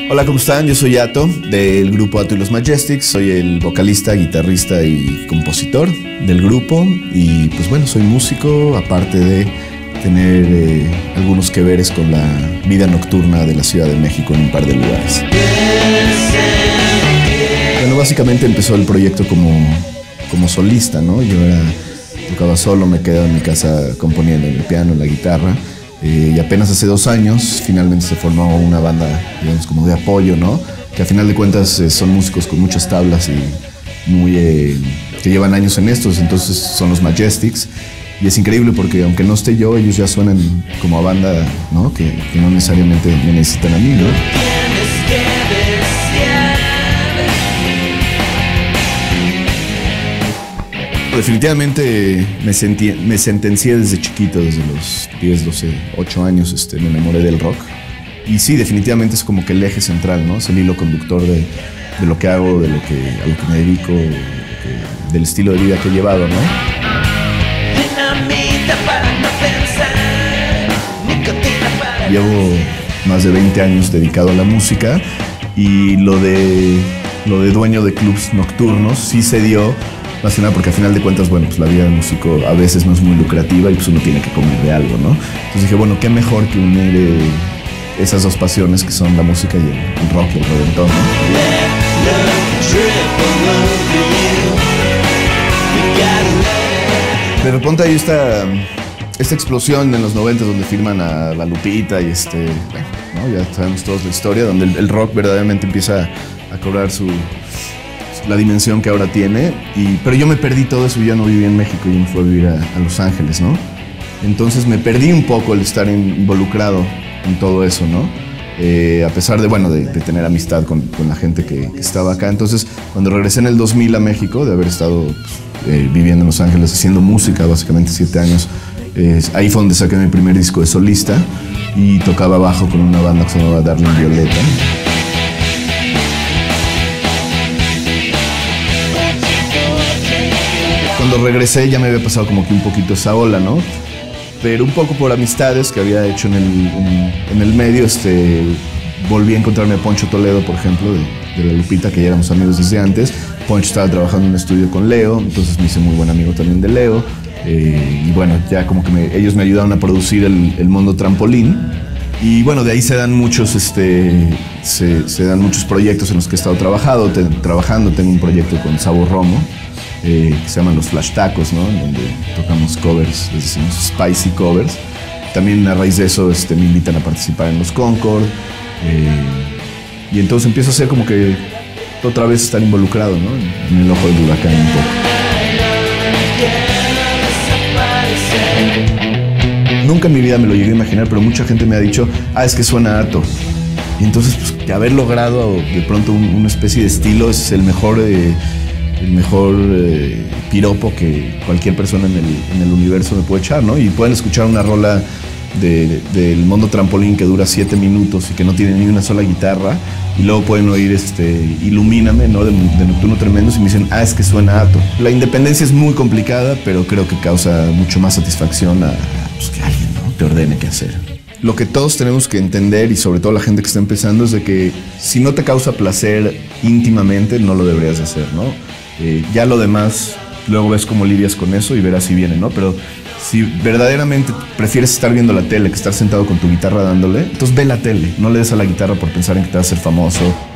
Hola, ¿cómo están? Yo soy Ato, del grupo Ato y los Majestics. Soy el vocalista, guitarrista y compositor del grupo. Y pues bueno, soy músico, aparte de tener algunos que veres con la vida nocturna de la Ciudad de México en un par de lugares. Bueno, básicamente empezó el proyecto como solista, ¿no? Yo tocaba solo, me quedaba en mi casa componiendo en el piano, en la guitarra. Y apenas hace 2 años finalmente se formó una banda, digamos, como de apoyo, ¿no? Que a final de cuentas son músicos con muchas tablas y que llevan años en estos, entonces son los Majestics. Y es increíble porque aunque no esté yo, ellos ya suenan como a banda, ¿no? Que no necesariamente me necesitan a mí, ¿no? Definitivamente me sentencié desde chiquito, desde los 10, 12, 8 años, me enamoré del rock. Y sí, definitivamente es como que el eje central, ¿no? Es el hilo conductor de lo que hago, a lo que me dedico, del estilo de vida que he llevado, ¿no? Llevo más de 20 años dedicado a la música y lo de dueño de clubs nocturnos sí se dio. Más que nada porque al final de cuentas, bueno, pues la vida del músico a veces no es muy lucrativa y pues uno tiene que comer de algo, ¿no? Entonces dije, bueno, qué mejor que unir esas dos pasiones que son la música y el rock y el reventón, ¿no? De repente hay esta explosión en los 90 donde firman a la Lupita y ¿no? Ya sabemos todos la historia, donde el rock verdaderamente empieza a cobrar la dimensión que ahora tiene, pero yo me perdí todo eso. Yo ya no viví en México, yo me fui a vivir a Los Ángeles, ¿no? Entonces me perdí un poco el estar involucrado en todo eso, ¿no? A pesar de tener amistad con la gente que estaba acá. Entonces, cuando regresé en el 2000 a México, de haber estado viviendo en Los Ángeles, haciendo música básicamente 7 años, ahí fue donde saqué mi primer disco de solista y tocaba bajo con una banda que se llamaba Darling Violeta. Cuando regresé ya me había pasado como que un poquito esa ola, ¿no? Pero un poco por amistades que había hecho en el medio, volví a encontrarme a Poncho Toledo, por ejemplo, de la Lupita, que ya éramos amigos desde antes. Poncho estaba trabajando en un estudio con Leo, entonces me hice muy buen amigo también de Leo. Y bueno, ya como que ellos me ayudaron a producir el Mundo Trampolín. Y bueno, de ahí se dan muchos proyectos en los que he estado trabajando. Tengo un proyecto con Sabor Romo, que se llaman los Flash Tacos, ¿no? En donde tocamos covers, les decimos spicy covers. También a raíz de eso me invitan a participar en los Concord. Y entonces empiezo a hacer como que otra vez estar involucrado, ¿no? En el ojo del huracán un poco. Nunca en mi vida me lo llegué a imaginar, pero mucha gente me ha dicho, es que suena Ato. Y entonces, pues, haber logrado de pronto una especie de estilo es el mejor piropo que cualquier persona en el universo me puede echar, ¿no? Y pueden escuchar una rola del Mundo Trampolín que dura 7 minutos y que no tiene ni una sola guitarra, y luego pueden oír Ilumíname, ¿no? de Nocturno Tremendos, y me dicen, es que suena Ato. La independencia es muy complicada, pero creo que causa mucho más satisfacción pues, que alguien, ¿no? te ordene qué hacer. Lo que todos tenemos que entender, y sobre todo la gente que está empezando, es de que si no te causa placer íntimamente, no lo deberías hacer, ¿no? Ya lo demás, luego ves cómo lidias con eso y verás si viene, ¿no? Pero si verdaderamente prefieres estar viendo la tele que estar sentado con tu guitarra dándole, entonces ve la tele, no le des a la guitarra por pensar en que te vas a hacer famoso